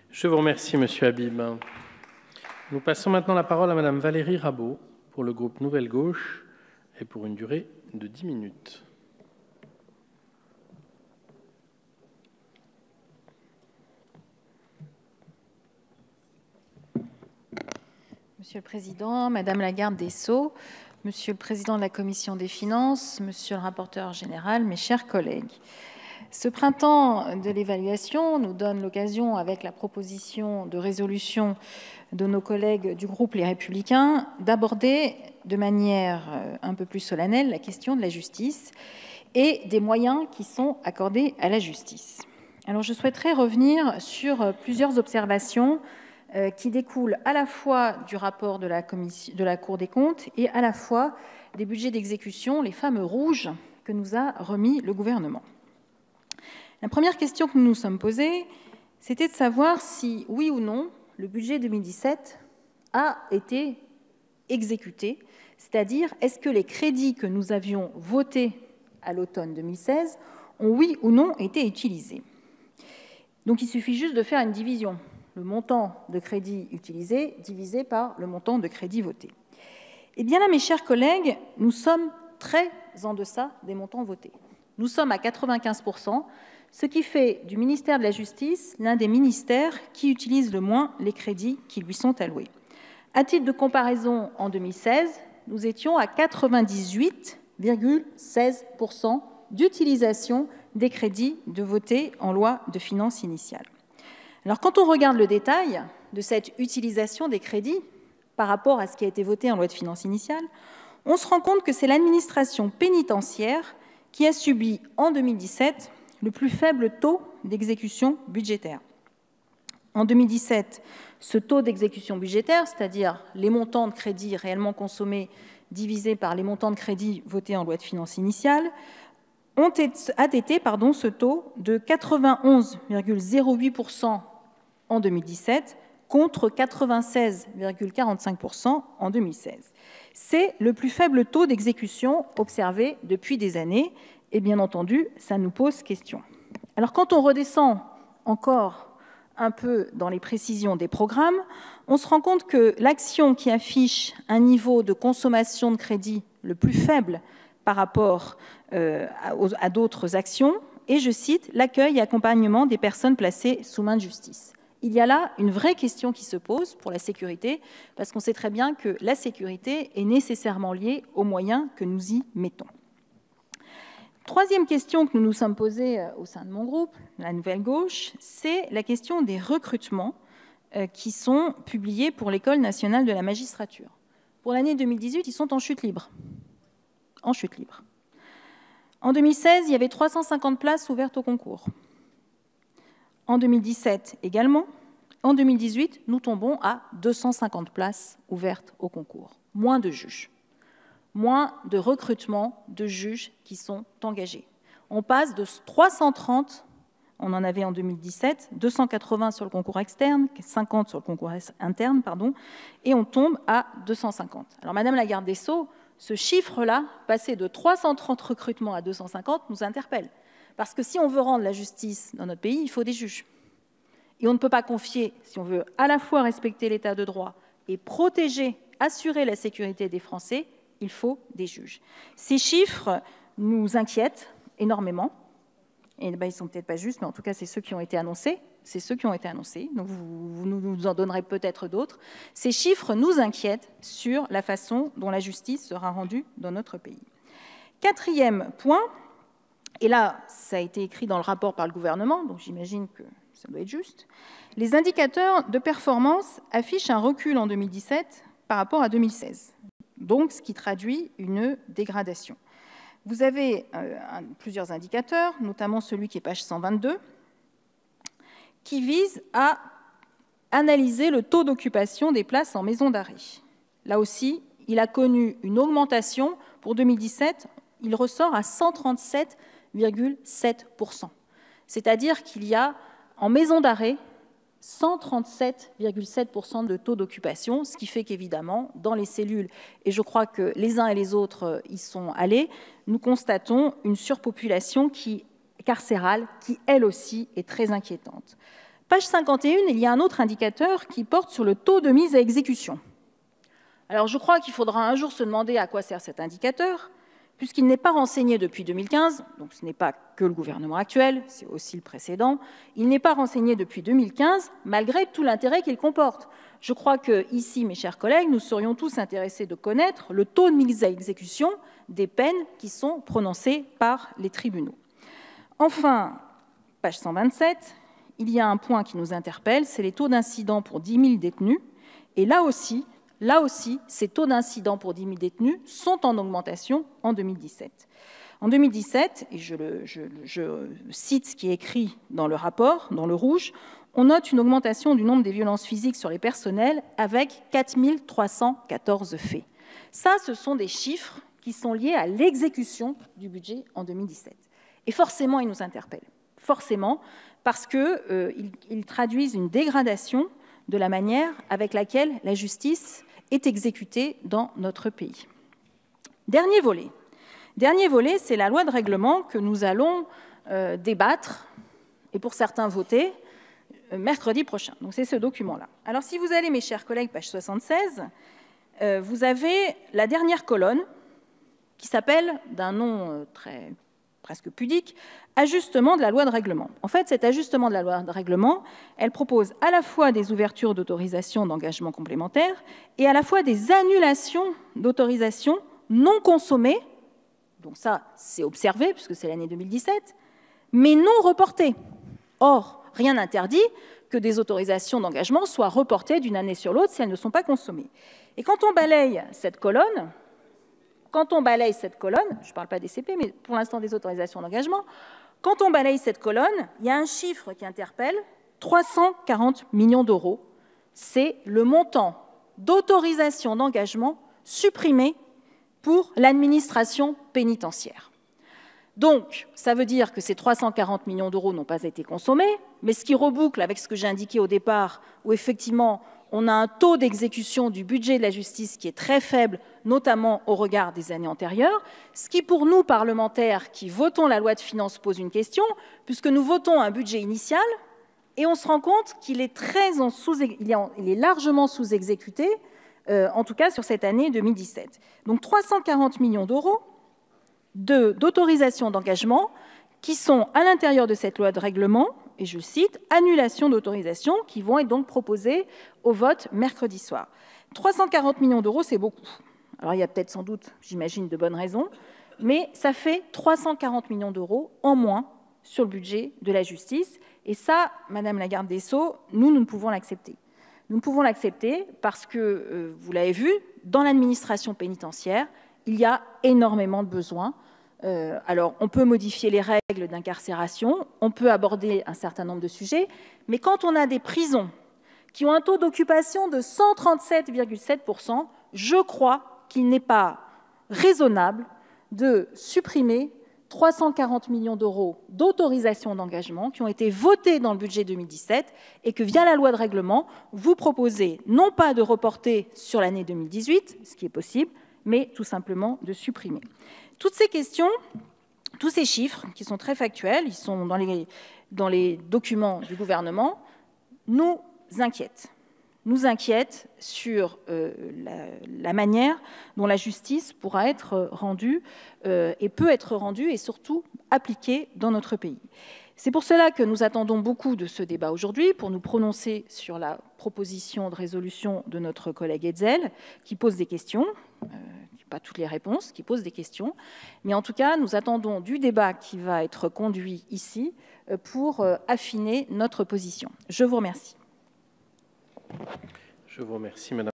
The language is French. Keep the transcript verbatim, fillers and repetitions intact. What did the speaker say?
Je vous remercie, Monsieur Habib. Nous passons maintenant la parole à Madame Valérie Rabault pour le groupe Nouvelle Gauche et pour une durée de dix minutes. Monsieur le Président, Madame la Garde des Sceaux, Monsieur le Président de la Commission des Finances, Monsieur le rapporteur général, mes chers collègues. Ce printemps de l'évaluation nous donne l'occasion, avec la proposition de résolution de nos collègues du groupe Les Républicains, d'aborder de manière un peu plus solennelle la question de la justice et des moyens qui sont accordés à la justice. Alors, je souhaiterais revenir sur plusieurs observations qui découlent à la fois du rapport de la, commission, de la Cour des comptes et à la fois des budgets d'exécution, les fameux rouges que nous a remis le gouvernement. La première question que nous nous sommes posée, c'était de savoir si, oui ou non, le budget deux mille dix-sept a été exécuté, c'est-à-dire est-ce que les crédits que nous avions votés à l'automne deux mille seize ont, oui ou non, été utilisés. Donc il suffit juste de faire une division. Le montant de crédit utilisé divisé par le montant de crédit voté. Eh bien là, mes chers collègues, nous sommes très en deçà des montants votés. Nous sommes à quatre-vingt-quinze pour cent, ce qui fait du ministère de la Justice l'un des ministères qui utilise le moins les crédits qui lui sont alloués. À titre de comparaison, en deux mille seize, nous étions à quatre-vingt-dix-huit virgule seize pour cent d'utilisation des crédits de votés en loi de finances initiale. Alors, quand on regarde le détail de cette utilisation des crédits par rapport à ce qui a été voté en loi de finances initiale, on se rend compte que c'est l'administration pénitentiaire qui a subi en deux mille dix-sept le plus faible taux d'exécution budgétaire. En deux mille dix-sept, ce taux d'exécution budgétaire, c'est-à-dire les montants de crédits réellement consommés divisés par les montants de crédits votés en loi de finances initiale, ont été, pardon, ce taux de quatre-vingt-onze virgule zéro huit pour cent en deux mille dix-sept contre quatre-vingt-seize virgule quarante-cinq pour cent en deux mille seize. C'est le plus faible taux d'exécution observé depuis des années et bien entendu, ça nous pose question. Alors quand on redescend encore un peu dans les précisions des programmes, on se rend compte que l'action qui affiche un niveau de consommation de crédit le plus faible par rapport euh, à, à d'autres actions, et je cite, l'accueil et accompagnement des personnes placées sous main de justice. Il y a là une vraie question qui se pose pour la sécurité, parce qu'on sait très bien que la sécurité est nécessairement liée aux moyens que nous y mettons. Troisième question que nous nous sommes posée au sein de mon groupe, la Nouvelle Gauche, c'est la question des recrutements qui sont publiés pour l'École nationale de la magistrature. Pour l'année deux mille dix-huit, ils sont en chute libre. En chute libre. En deux mille seize, il y avait trois cent cinquante places ouvertes au concours. En deux mille dix-sept également. En deux mille dix-huit, nous tombons à deux cent cinquante places ouvertes au concours. Moins de juges. Moins de recrutement de juges qui sont engagés. On passe de trois cent trente, on en avait en deux mille dix-sept, deux cent quatre-vingts sur le concours externe, cinquante sur le concours interne, pardon, et on tombe à deux cent cinquante. Alors, Madame la Garde des Sceaux, ce chiffre-là, passé de trois cent trente recrutements à deux cent cinquante, nous interpelle. Parce que si on veut rendre la justice dans notre pays, il faut des juges. Et on ne peut pas confier, si on veut à la fois respecter l'état de droit et protéger, assurer la sécurité des Français, il faut des juges. Ces chiffres nous inquiètent énormément. Et ben, ils ne sont peut-être pas justes, mais en tout cas, c'est ceux qui ont été annoncés. C'est ceux qui ont été annoncés. Donc, vous, vous nous en donnerez peut-être d'autres. Ces chiffres nous inquiètent sur la façon dont la justice sera rendue dans notre pays. Quatrième point, et là, ça a été écrit dans le rapport par le gouvernement, donc j'imagine que ça doit être juste. Les indicateurs de performance affichent un recul en deux mille dix-sept par rapport à deux mille seize. Donc, ce qui traduit une dégradation. Vous avez euh, un, plusieurs indicateurs, notamment celui qui est page cent vingt-deux, qui vise à analyser le taux d'occupation des places en maison d'arrêt. Là aussi, il a connu une augmentation. Pour deux mille dix-sept, il ressort à cent trente-sept virgule sept pour cent. C'est-à-dire qu'il y a, en maison d'arrêt, cent trente-sept virgule sept pour cent de taux d'occupation, ce qui fait qu'évidemment, dans les cellules, et je crois que les uns et les autres y sont allés, nous constatons une surpopulation qui, carcérale qui, elle aussi, est très inquiétante. Page cinquante et un, il y a un autre indicateur qui porte sur le taux de mise à exécution. Alors, je crois qu'il faudra un jour se demander à quoi sert cet indicateur, puisqu'il n'est pas renseigné depuis deux mille quinze, donc ce n'est pas que le gouvernement actuel, c'est aussi le précédent, il n'est pas renseigné depuis deux mille quinze, malgré tout l'intérêt qu'il comporte. Je crois que, ici, mes chers collègues, nous serions tous intéressés de connaître le taux de mise à exécution des peines qui sont prononcées par les tribunaux. Enfin, page cent vingt-sept, il y a un point qui nous interpelle, c'est les taux d'incidents pour dix mille détenus, et là aussi, Là aussi, ces taux d'incidents pour dix mille détenus sont en augmentation en deux mille dix-sept. En deux mille dix-sept, et je, le, je, je cite ce qui est écrit dans le rapport, dans le rouge, on note une augmentation du nombre des violences physiques sur les personnels avec quatre mille trois cent quatorze faits. Ça, ce sont des chiffres qui sont liés à l'exécution du budget en deux mille dix-sept. Et forcément, ils nous interpellent. Forcément, parce qu'ils euh, ils traduisent une dégradation de la manière avec laquelle la justice est exécutée dans notre pays. Dernier volet. Dernier volet, c'est la loi de règlement que nous allons euh, débattre et pour certains voter euh, mercredi prochain. Donc c'est ce document-là. Alors si vous allez, mes chers collègues, page soixante-seize, euh, vous avez la dernière colonne qui s'appelle, d'un nom euh, très presque pudique, ajustement de la loi de règlement. En fait, cet ajustement de la loi de règlement, elle propose à la fois des ouvertures d'autorisation d'engagement complémentaires et à la fois des annulations d'autorisation non consommées, donc ça, c'est observé, puisque c'est l'année deux mille dix-sept, mais non reportées. Or, rien n'interdit que des autorisations d'engagement soient reportées d'une année sur l'autre si elles ne sont pas consommées. Et quand on balaye cette colonne, Quand on balaye cette colonne, je ne parle pas des C P, mais pour l'instant des autorisations d'engagement, quand on balaye cette colonne, il y a un chiffre qui interpelle, trois cent quarante millions d'euros. C'est le montant d'autorisation d'engagement supprimé pour l'administration pénitentiaire. Donc, ça veut dire que ces trois cent quarante millions d'euros n'ont pas été consommés, mais ce qui reboucle avec ce que j'ai indiqué au départ, où effectivement on a un taux d'exécution du budget de la justice qui est très faible, notamment au regard des années antérieures, ce qui, pour nous, parlementaires qui votons la loi de finances, pose une question, puisque nous votons un budget initial et on se rend compte qu'il est, très en sous, il est, en, il est largement sous-exécuté, euh, en tout cas sur cette année deux mille dix-sept. Donc trois cent quarante millions d'euros d'autorisation d'engagement qui sont à l'intérieur de cette loi de règlement, et je cite, « annulation d'autorisation » qui vont être donc proposées au vote mercredi soir. trois cent quarante millions d'euros, c'est beaucoup. Alors il y a peut-être sans doute, j'imagine, de bonnes raisons, mais ça fait trois cent quarante millions d'euros en moins sur le budget de la justice. Et ça, Madame la garde des Sceaux, nous, nous ne pouvons l'accepter. Nous ne pouvons l'accepter parce que, euh, vous l'avez vu, dans l'administration pénitentiaire, il y a énormément de besoins. Euh, alors, on peut modifier les règles d'incarcération, on peut aborder un certain nombre de sujets, mais quand on a des prisons qui ont un taux d'occupation de cent trente-sept virgule sept pour cent, je crois qu'il n'est pas raisonnable de supprimer trois cent quarante millions d'euros d'autorisation d'engagement qui ont été votés dans le budget deux mille dix-sept et que, via la loi de règlement, vous proposez non pas de reporter sur l'année deux mille dix-huit, ce qui est possible, mais tout simplement de supprimer. Toutes ces questions, tous ces chiffres, qui sont très factuels, ils sont dans les, dans les documents du gouvernement, nous inquiètent. Nous inquiètent sur euh, la, la manière dont la justice pourra être rendue euh, et peut être rendue et surtout appliquée dans notre pays. C'est pour cela que nous attendons beaucoup de ce débat aujourd'hui, pour nous prononcer sur la proposition de résolution de notre collègue Hetzel, qui pose des questions, euh, pas toutes les réponses, qui pose des questions, mais en tout cas, nous attendons du débat qui va être conduit ici pour affiner notre position. Je vous remercie. Je vous remercie, Madame.